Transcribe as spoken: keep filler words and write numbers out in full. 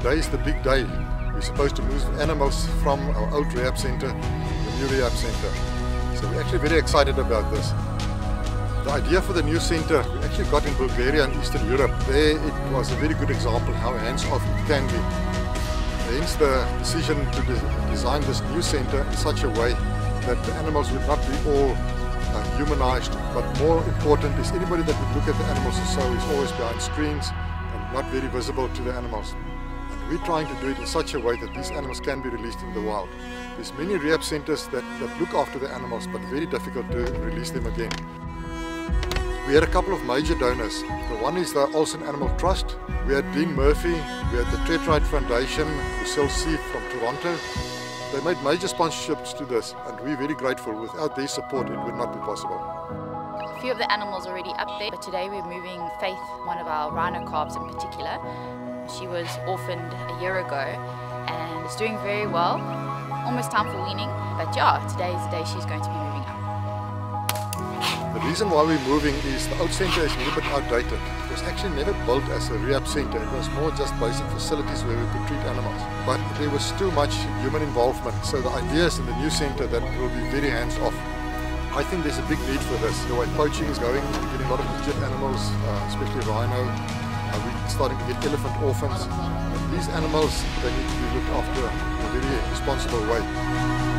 today is the big day. We're supposed to move animals from our old rehab center to the new rehab center. So we're actually very excited about this. The idea for the new center we actually got in Bulgaria and Eastern Europe. There it was a very good example how hands-off it can be. Hence the decision to de design this new center in such a way that the animals would not be all uh, humanized, but more important is anybody that would look at the animals or so is always behind screens and not very visible to the animals. And we're trying to do it in such a way that these animals can be released in the wild. There's many rehab centers that, that look after the animals, but very difficult to release them again. We had a couple of major donors. The one is the Olsen Animal Trust. We had Dean Murphy, we had the Tretrite Foundation, who sells seed from Toronto. They made major sponsorships to this, and we're very grateful. Without their support, it would not be possible. A few of the animals already up there, but today we're moving Faith, one of our rhino calves in particular. She was orphaned a year ago and is doing very well. Almost time for weaning, but yeah, today is the day she's going to be moving up. The reason why we're moving is the old centre is a little bit outdated. It was actually never built as a rehab centre. It was more just basic facilities where we could treat animals. But there was too much human involvement. So the idea is in the new centre that will be very hands-off. I think there's a big need for this. The way poaching is going, we're getting a lot of injured animals, uh, especially rhino. Uh, we're starting to get elephant orphans. And these animals, they need to be looked after in a very responsible way.